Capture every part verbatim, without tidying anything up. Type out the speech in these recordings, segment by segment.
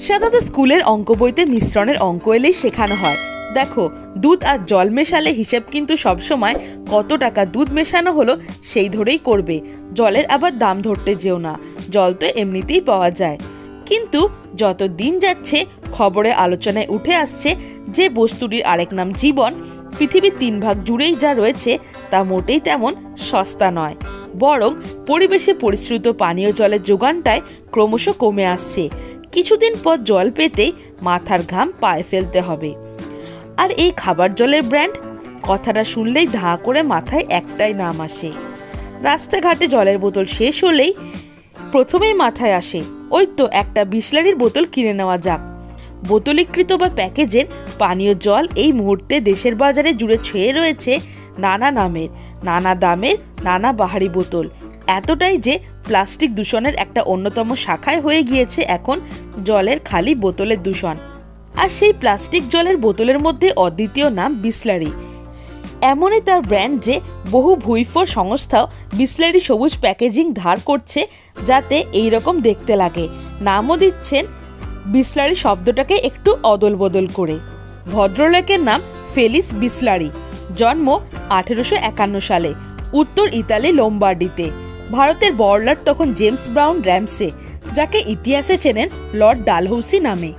সাধারণত স্কুলের অঙ্ক বইতে মিশ্রণের অঙ্ক এলেই শেখানো হয়। দেখো, দুধ আর জল মেশালে হিসেব কিন্তু সবসময় কত টাকা দুধ মেশানো হলো সেই ধরেই করবে। জলের আবার দাম ধরতে যেও না, জল তো এমনিতেই পাওয়া যায়। কিন্তু যত দিন যাচ্ছে খবরে আলোচনায় উঠে আসছে যে বস্তুটির আরেক নাম জীবন, পৃথিবীর তিন ভাগ জুড়েই যা রয়েছে তা মোটেই তেমন সস্তা নয়, বরং পরিবেশে পরিশ্রুত পানীয় জলের যোগানটায় ক্রমশ কমে আসছে। কিছুদিন পর জল পেতেই মাথার ঘাম পায়ে ফেলতে হবে। আর এই খাবার জলের ব্র্যান্ড, কথাটা শুনলেই ধা করে মাথায় একটাই নাম আসে। রাস্তাঘাটে জলের বোতল শেষ হলেই প্রথমেই মাথায় আসে ওই তো একটা বিসলারির বোতল কিনে নেওয়া যাক। বোতলীকৃত বা প্যাকেজের পানীয় জল এই মুহূর্তে দেশের বাজারে জুড়ে ছড়িয়ে রয়েছে নানা নামের, নানা দামের, নানা বাহারি বোতল। এতটাই যে প্লাস্টিক দূষণের একটা অন্যতম শাখায় হয়ে গিয়েছে এখন জলের খালি বোতলের দূষণ। আর সেই প্লাস্টিক জলের বোতলের মধ্যে অদ্বিতীয় নাম বিসলারি। এমনই তার ব্র্যান্ড যে বহু ভুইফোর সংস্থাও বিসলারি সবুজ প্যাকেজিং ধার করছে যাতে এই রকম দেখতে লাগে। নামও দিচ্ছেন বিসলারি শব্দটাকে একটু অদল বদল করে। ভদ্রলোকের নাম ফেলিস বিসলারি, জন্ম আঠেরোশো একান্ন সালে উত্তর ইতালি লোম্বার্ডিতে। ভারতের বড়লাট তখন জেমস ব্রাউন র্যামসে, যাকে ইতিহাসে চেনেন লর্ড ডালহৌসি নামে।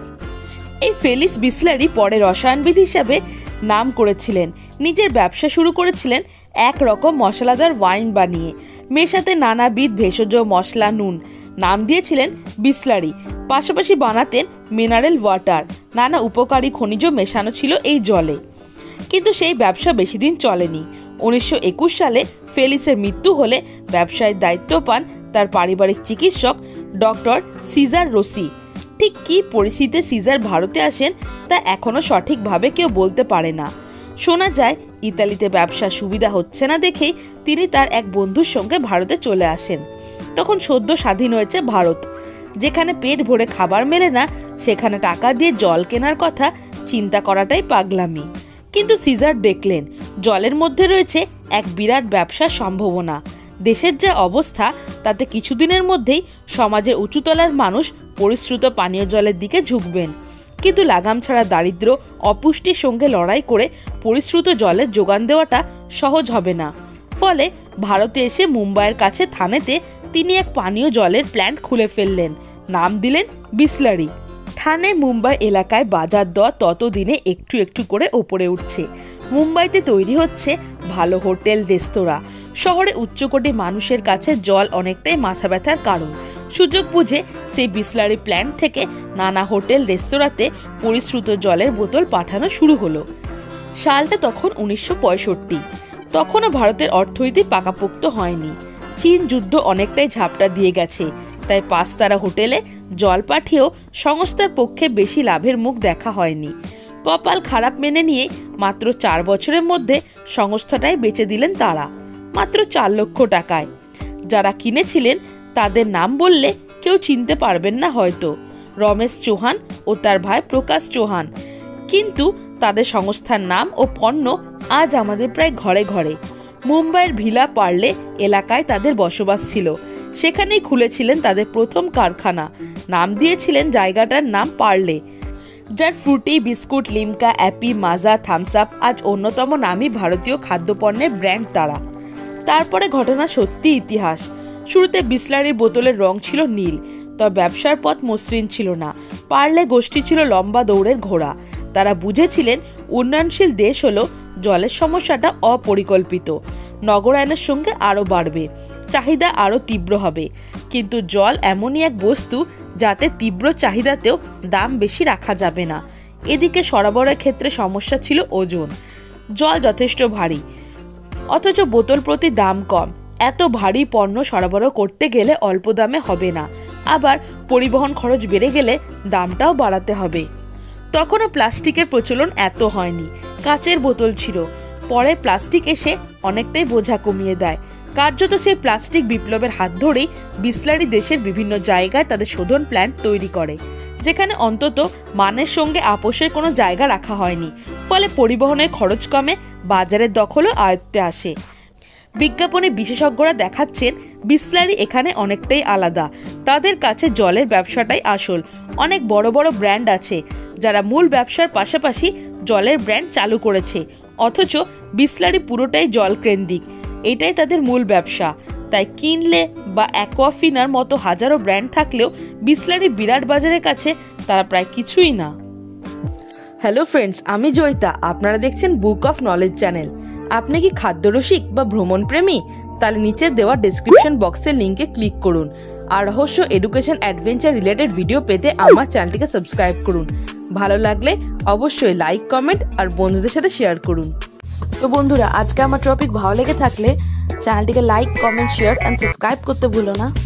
এই ফেলিস বিসলারি পরে রসায়নবিদ হিসাবে নাম করেছিলেন। নিজের ব্যবসা শুরু করেছিলেন এক রকম মশলাদার ওয়াইন বানিয়ে, মেশাতে নানাবিধ ভেষজ মশলা, নুন। নাম দিয়েছিলেন বিসলারি। পাশাপাশি বানাতেন মিনারেল ওয়াটার, নানা উপকারী খনিজ মেশানো ছিল এই জলে। কিন্তু সেই ব্যবসা বেশি দিন চলেনি। উনিশশো একুশ সালে ফেলিসের মৃত্যু হলে ব্যবসায় দায়িত্ব পান তার পারিবারিক চিকিৎসক ডক্টর সিজার রোসি। ঠিক কী পরিস্থিতিতে সিজার ভারতে আসেন তা এখনও সঠিকভাবে কেউ বলতে পারে না। শোনা যায় ইতালিতে ব্যবসা সুবিধা হচ্ছে না দেখেই তিনি তার এক বন্ধুর সঙ্গে ভারতে চলে আসেন। তখন সদ্য স্বাধীন হয়েছে ভারত। যেখানে পেট ভরে খাবার মেলে না সেখানে টাকা দিয়ে জল কেনার কথা চিন্তা করাটাই পাগলামি। কিন্তু সিজার দেখলেন জলের মধ্যে রয়েছে এক বিরাট ব্যবসার সম্ভাবনা। দেশের যা অবস্থা তাতে কিছুদিনের মধ্যেই সমাজের উঁচুতলার মানুষ পরিশ্রুত পানীয় জলের দিকে ঝুঁকবেন। কিন্তু লাগাম ছাড়া দারিদ্র্য, অপুষ্টির সঙ্গে লড়াই করে পরিশ্রুত জলের যোগান দেওয়াটা সহজ হবে না। ফলে ভারতে এসে মুম্বাইয়ের কাছে থানেতে তিনি এক পানীয় জলের প্ল্যান্ট খুলে ফেললেন। নাম দিলেন বিসলারি। থানে মুম্বাই এলাকায় বাজার দর ততদিনে একটু একটু করে ওপরে উঠছে। মুম্বাইতে তৈরি হচ্ছে ভালো হোটেল, রেস্তোরাঁ। শহরে উচ্চকোটি মানুষের কাছে জল অনেকটাই মাথা ব্যথার কারণ। সুযোগ বুঝে সেই বিসলারি প্ল্যান্ট থেকে নানা হোটেল, রেস্তোরাঁতে পরিশ্রুত জলের বোতল পাঠানো শুরু হলো। সালটা তখন উনিশশো পঁয়ষট্টি। তখনও ভারতের অর্থনীতি পাকাপোক্ত হয়নি। চীন যুদ্ধ অনেকটাই ঝাপটা দিয়ে গেছে, তাই পাঁচতারা হোটেলে জল পাঠিয়েও সংস্থার পক্ষে বেশি লাভের মুখ দেখা হয়নি। কপাল খারাপ মেনে নিয়ে মাত্র চার বছরের মধ্যে সংস্থাটাই বেচে দিলেন তারা, মাত্র চার লক্ষ টাকায়। যারা কিনেছিলেন তাদের নাম বললে কেউ চিনতে পারবেন না হয়তো, রমেশ চৌহান ও তার ভাই প্রকাশ চৌহান। কিন্তু তাদের সংস্থার নাম ও পণ্য আজ আমাদের প্রায় ঘরে ঘরে। মুম্বাইয়ের ভিলা পার্লে এলাকায় তাদের বসবাস ছিল। সেখানেই খুলেছিলেন তাদের প্রথম কারখানা। নাম দিয়েছিলেন জায়গাটার নাম পার্লে, যার Frooti, biscuit, Limca, Appy, Maaza, Thums Up আজ অন্যতম নামী ভারতীয় খাদ্যপণ্যের ব্র্যান্ড তারা। তারপরে ঘটনা সত্যি ইতিহাস। শুরুতে বিসলারির বোতলের রং ছিল নীল, তবে ব্যবসার পথ মসৃণ ছিল না। পার্লে গোষ্ঠী ছিল লম্বা দৌড়ের ঘোড়া। তারা বুঝেছিলেন উন্নয়নশীল দেশ হলো জলের সমস্যাটা অপরিকল্পিত। নগরায়নের সঙ্গে আরও বাড়বে, চাহিদা আরও তীব্র হবে। কিন্তু জল এমনই এক বস্তু যাতে তীব্র চাহিদাতেও দাম বেশি রাখা যাবে না। এদিকে সরবরাহের ক্ষেত্রে সমস্যা ছিল ওজন। জল যথেষ্ট ভারী, অথচ বোতল প্রতি দাম কম। এত ভারী পণ্য সরবরাহ করতে গেলে অল্প দামে হবে না, আবার পরিবহন খরচ বেড়ে গেলে দামটাও বাড়াতে হবে। তখনও প্লাস্টিকের প্রচলন এত হয়নি, কাচের বোতল ছিল। পরে প্লাস্টিক এসে অনেকটাই বোঝা কমিয়ে দেয়। কার্যত সেই প্লাস্টিক বিপ্লবের হাত ধরেই বিসলারি দেশের বিভিন্ন জায়গায় তাদের শোধন প্ল্যান্ট তৈরি করে, যেখানে অন্তত মানের সঙ্গে আপোষের কোনো জায়গা রাখা হয়নি। ফলে পরিবহনের খরচ কমে, বাজারের দখলও আয়ত্তে আসে। বিজ্ঞাপনে বিশেষজ্ঞরা দেখাচ্ছেন বিসলারি এখানে অনেকটাই আলাদা। তাদের কাছে জলের ব্যবসাটাই আসল। অনেক বড় বড় ব্র্যান্ড আছে যারা মূল ব্যবসার পাশাপাশি জলের ব্র্যান্ড চালু করেছে, অথচ বিসলারি পুরোটাই জল কেন্দ্রিক। এটাই তাদের মূল ব্যবসা। তাই কিনলে বা অ্যাকোয়াফিনার মতো হাজারো ব্র্যান্ড থাকলেও বিসলারি বিরাট বাজারের কাছে তারা প্রায় কিছুই না। হ্যালো ফ্রেন্ডস, আমি জয়িতা। আপনারা দেখছেন বুক অফ নলেজ চ্যানেল। আপনি কি খাদ্যরসিক বা ভ্রমণ প্রেমী? তাহলে নিচে দেওয়া ডেসক্রিপশন বক্সের লিঙ্কে ক্লিক করুন আর রহস্য, এডুকেশন, অ্যাডভেঞ্চার রিলেটেড ভিডিও পেতে আমার চ্যানেলটিকে সাবস্ক্রাইব করুন। ভালো লাগলে অবশ্যই লাইক, কমেন্ট আর বন্ধুদের সাথে শেয়ার করুন। তো বন্ধুরা, আজকে আমার টপিক ভালো লেগে থাকলে চ্যানেলটিকে like, comment, share and subscribe করতে ভুলো না।